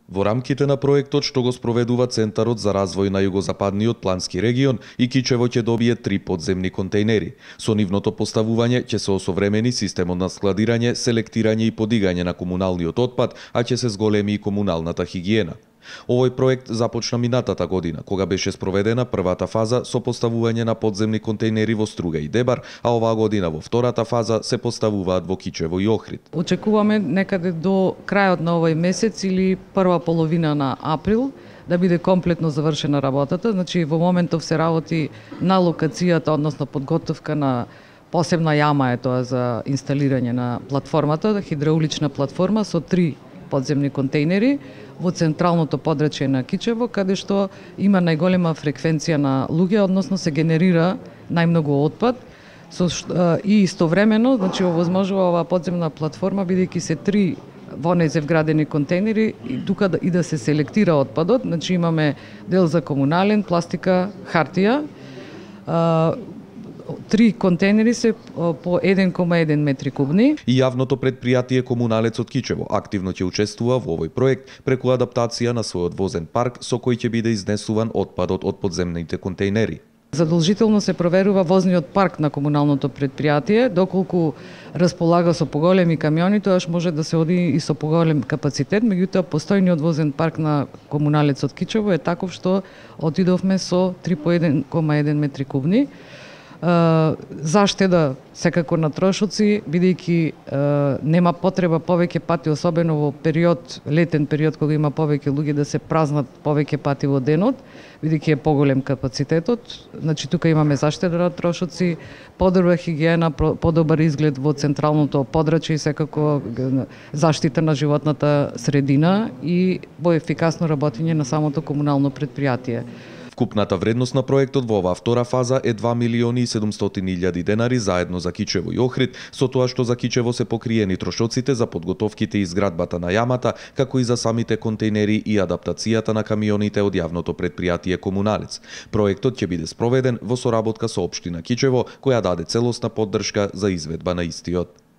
Во рамките на проектот што го спроведува Центарот за развој на југозападниот плански регион, и Кичево ќе добие 3 подземни контейнери. Со нивното поставување ќе се осовремени системот на складирање, селектирање и подигање на комуналниот отпад, а ќе се зголеми и комуналната хигиена. Овој проект започна минатата година, кога беше спроведена првата фаза со поставување на подземни контейнери во Струга и Дебар, а оваа година во втората фаза се поставуваат во Кичево и Охрид. Очекуваме некаде до крајот на овој месец или прва половина на април да биде комплетно завршена работата. Значи во моментов се работи на локацијата, односно подготовка на посебна јама е тоа за инсталирање на платформата, хидраулична платформа со 3 подземни контейнери во централното подрачје на Кичево, каде што има најголема фреквенција на луѓе, односно се генерира најмногу отпад, и истовремено, значи овозможува оваа подземна платформа, бидејќи се 3 во нејзе вградени контейнери и тука да се селектира отпадот, значи имаме дел за комунален, пластика, хартија. 3 контейнери се по 1,1 метри кубни. И јавното предпријатие Комуналецот Кичево активно ќе учествува во овој проект преку адаптација на својот возен парк со кој ќе биде изнесуван отпадот од подземните контейнери. Задолжително се проверува возниот парк на комуналното предпријатие, доколку располага со поголеми камиони, тоаш може да се оди и со поголем капацитет, меѓутоа постојниот возен парк на Комуналецот Кичево е таков што отидовме со 3 по 1,1 метри кубни. Заштеда секако на трошоци, бидејќи нема потреба повеќе пати, особено во летен период, кога има повеќе луѓе, да се празнат повеќе пати во денот, бидејќи е поголем капацитетот. Значи тука имаме заштеда на трошоци, подобра хигиена, подобар изглед во централното подрачје и секако заштита на животната средина и поефикасно работење на самото комунално предпријатие. Вкупната вредност на проектот во оваа втора фаза е 2.700.000 денари заедно за Кичево и Охрид, со тоа што за Кичево се покриени трошоците за подготовките и изградбата на јамата, како и за самите контейнери и адаптацијата на камионите од јавното предпријатие Комуналец. Проектот ќе биде спроведен во соработка со општина Кичево, која даде целосна поддршка за изведба на истиот.